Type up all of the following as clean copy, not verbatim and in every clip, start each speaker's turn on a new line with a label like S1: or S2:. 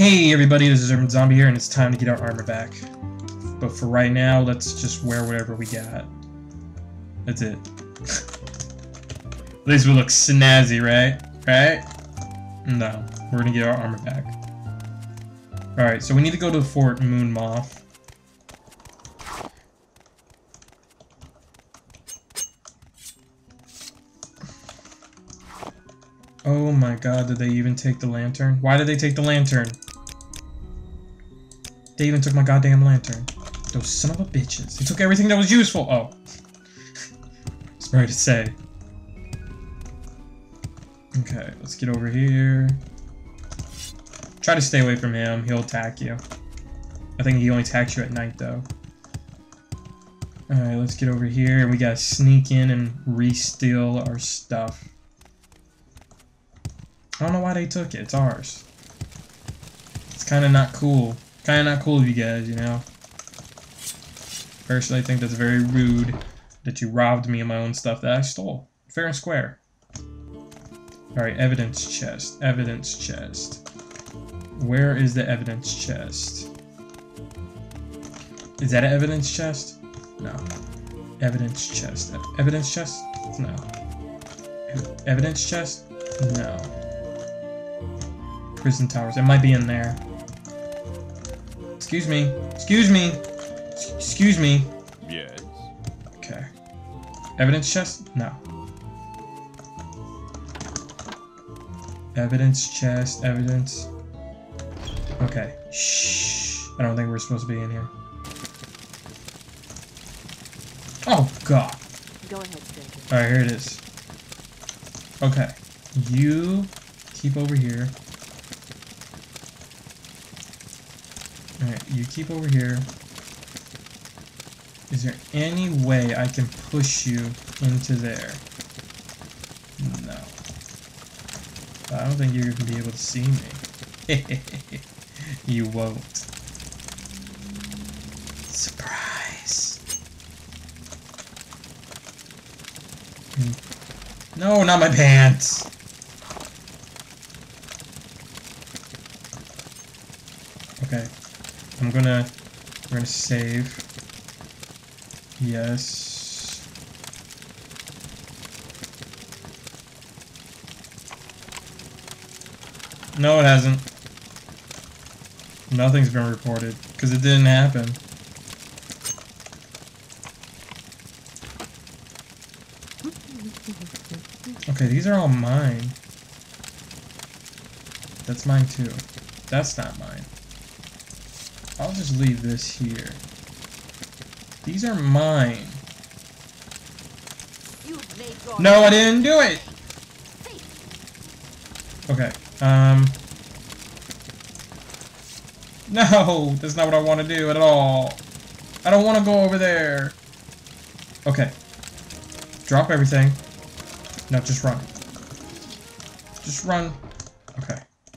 S1: Hey everybody, this is Urban Zombie here, and it's time to get our armor back. But for right now, let's just wear whatever we got. That's it. At least we look snazzy, right? Right? No, we're gonna get our armor back. Alright, so we need to go to Fort Moon Moth. Oh my god, did they even take the lantern? Why did they take the lantern? They even took my goddamn lantern. Those son of a bitches. They took everything that was useful. Oh. Sorry to say. Okay, let's get over here. Try to stay away from him. He'll attack you. I think he only attacks you at night, though. Alright, let's get over here. We gotta sneak in and re-steal our stuff. I don't know why they took it. It's ours. It's kind of not cool. Kind of not cool of you guys, you know? Personally, I think that's very rude that you robbed me of my own stuff that I stole. Fair and square. Alright, evidence chest. Evidence chest. Where is the evidence chest? Is that an evidence chest? No. Evidence chest. Evidence chest? No. Evidence chest? No. Prison towers. It might be in there. Excuse me. Excuse me. Excuse me.
S2: Yes.
S1: Okay. Evidence chest? No. Evidence chest. Evidence. Okay. Shh. I don't think we're supposed to be in here. Oh, God.
S3: Go ahead, stranger.
S1: Alright, here it is. Okay. You keep over here. Alright, you keep over here. Is there any way I can push you into there? No. I don't think you're going to be able to see me. You won't. Surprise. No, not my pants. Okay. We're gonna save. Yes. No, it hasn't. Nothing's been reported, because it didn't happen. Okay, these are all mine. That's mine too. That's not mine. I'll just leave this here. These are mine. No, I didn't do it! Okay, no, that's not what I want to do at all. I don't want to go over there. Okay. Drop everything. No, just run. Just run. Okay.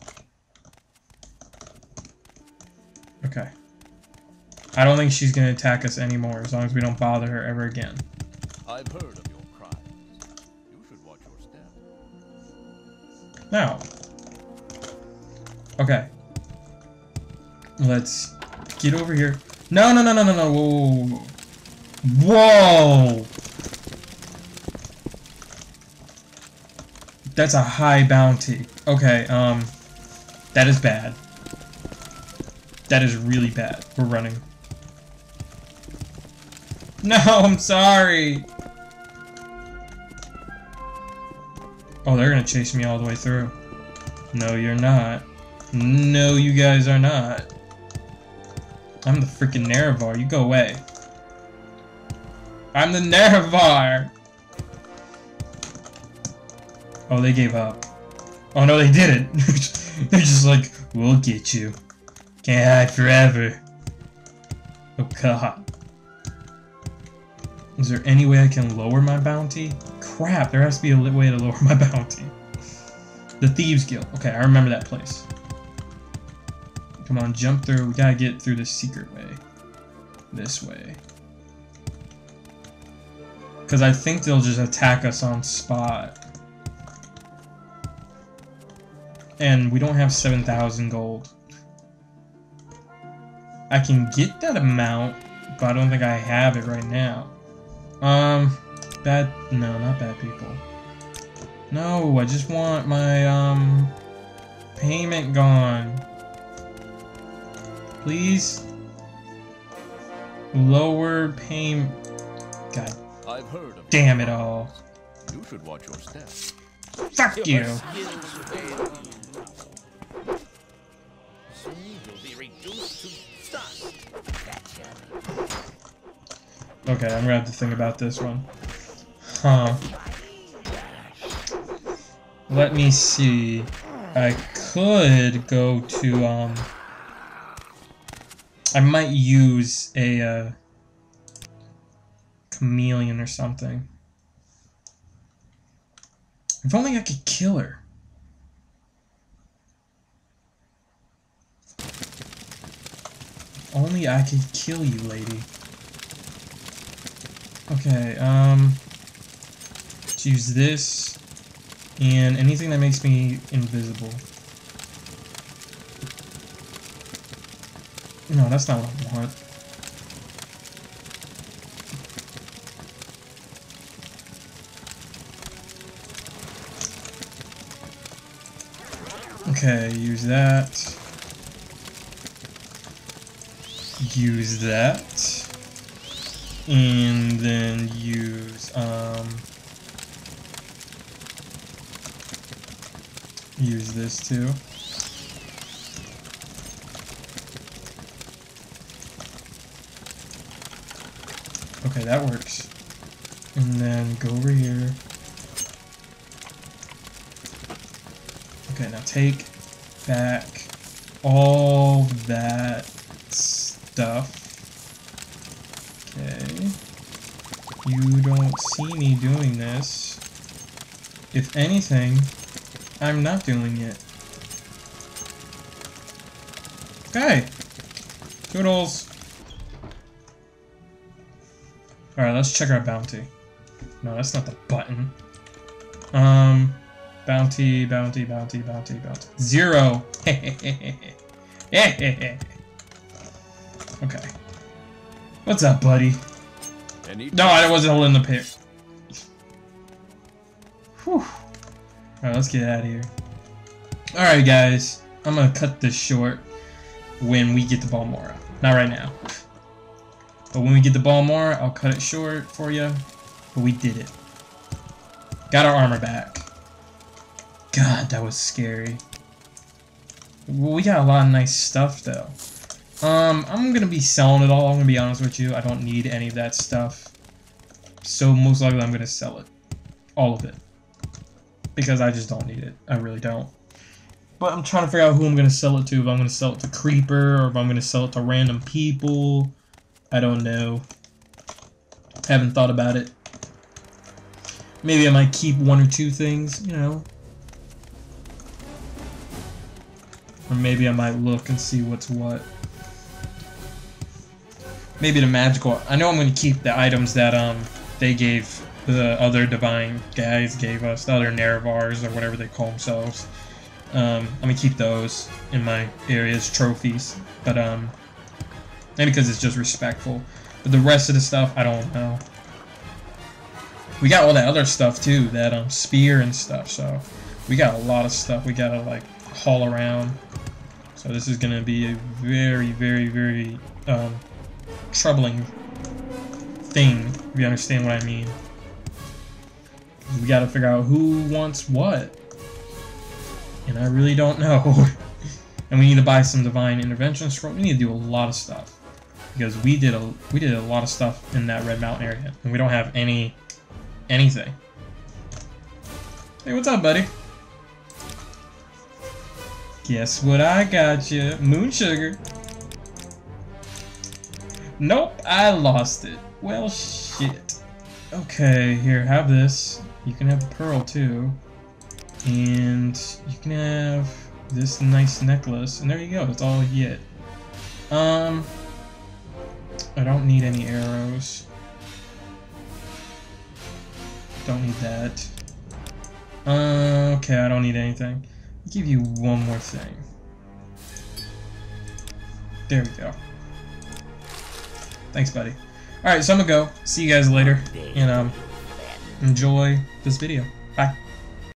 S1: Okay. I don't think she's gonna attack us anymore as long as we don't bother her ever again.
S2: I've heard of your crimes. You should watch your step.
S1: Now. Okay. Let's get over here. No, no, no, no, no, no. Whoa. Whoa. That's a high bounty. Okay, that is bad. That is really bad. We're running. No, I'm sorry. Oh, they're gonna chase me all the way through. No, you're not. No, you guys are not. I'm the freaking Nerevar. You go away. I'm the Nerevar. Oh, they gave up. Oh, no, they didn't. They're just like, we'll get you. Can't hide forever. Oh, God. Is there any way I can lower my bounty? Crap, there has to be a way to lower my bounty. The Thieves Guild. Okay, I remember that place. Come on, jump through. We gotta get through this secret way. This way. Because I think they'll just attack us on spot. And we don't have 7,000 gold. I can get that amount, but I don't think I have it right now. No, not bad people. No, I just want my, payment gone. Please? Lower payment. God
S2: I've heard of
S1: damn it all.
S2: You should watch your step.
S1: Fuck you!
S3: Soon you'll be reduced to dust.
S1: Okay, I'm gonna have to think about this one. Huh. Let me see. I could go to, I might use a, chameleon or something. If only I could kill her. If only I could kill you, lady. Okay, let's use this and anything that makes me invisible. No, that's not what I want. Okay, use that. Use that. And then use, use this too. Okay, that works. And then go over here. Okay, now take back all that stuff. Okay. You don't see me doing this. If anything, I'm not doing it. Okay. Toodles. Alright, let's check our bounty. No, that's not the button. Bounty, bounty, bounty, bounty, bounty. 0! Okay. What's up, buddy? No, I wasn't holding the pick. Whew. Alright, let's get out of here. Alright, guys. I'm gonna cut this short when we get to Balmora. Not right now. But when we get to Balmora, I'll cut it short for you. But we did it. Got our armor back. God, that was scary. Well, we got a lot of nice stuff, though. I'm gonna be selling it all, I'm gonna be honest with you. I don't need any of that stuff. So, most likely I'm gonna sell it. All of it. Because I just don't need it. I really don't. But I'm trying to figure out who I'm gonna sell it to. If I'm gonna sell it to Creeper, or if I'm gonna sell it to random people. I don't know. Haven't thought about it. Maybe I might keep 1 or 2 things, you know. Or maybe I might look and see what's what. Maybe the magical... I know I'm going to keep the items that they gave, the other divine guys gave us, the other Neravars or whatever they call themselves. I'm going to keep those in my areas, trophies. But, maybe because it's just respectful. But the rest of the stuff, I don't know. We got all that other stuff too, that spear and stuff, so we got a lot of stuff we gotta like haul around. So this is gonna be a very, very, very troubling thing, if you understand what I mean. We gotta figure out who wants what. And I really don't know. And we need to buy some divine intervention scroll. We need to do a lot of stuff. Because we did a lot of stuff in that Red Mountain area. And we don't have anything. Hey, what's up, buddy? Guess what I got you? Moon sugar. Nope, I lost it. Well, shit. Okay, here, have this. You can have the pearl, too. And you can have this nice necklace. And there you go, that's all you get. I don't need any arrows. Don't need that. Okay, I don't need anything. I'll give you one more thing. There we go. Thanks, buddy. Alright, so I'm gonna go. See you guys later. And, enjoy this video. Bye.